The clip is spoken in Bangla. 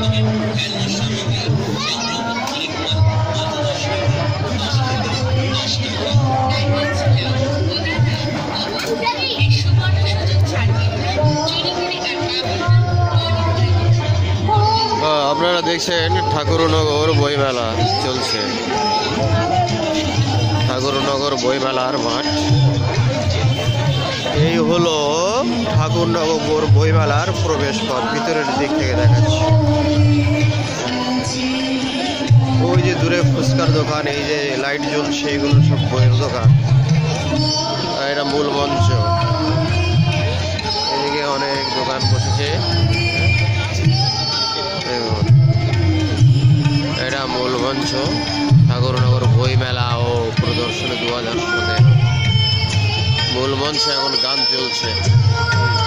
আপনারা দেখছেন ঠাকুরনগর বইমেলা চলছে। ঠাকুরনগর বইমেলার মাঠ। এই হলো ঠাকুরনগর বইমেলার প্রবেশ পথ, ভিতরের দিক থেকে দেখাচ্ছি। ওই যে দূরে ফুচকার দোকান, এই যে লাইট জ্বলছে, এগুলো সব বইয়ের দোকান। এটা মূল মঞ্চ। এদিকে অনেক দোকান বসেছে। এটা মূল মঞ্চ, ঠাকুরনগর বইমেলা ও প্রদর্শনী 2017। মূল মঞ্চে এখন গান চলছে।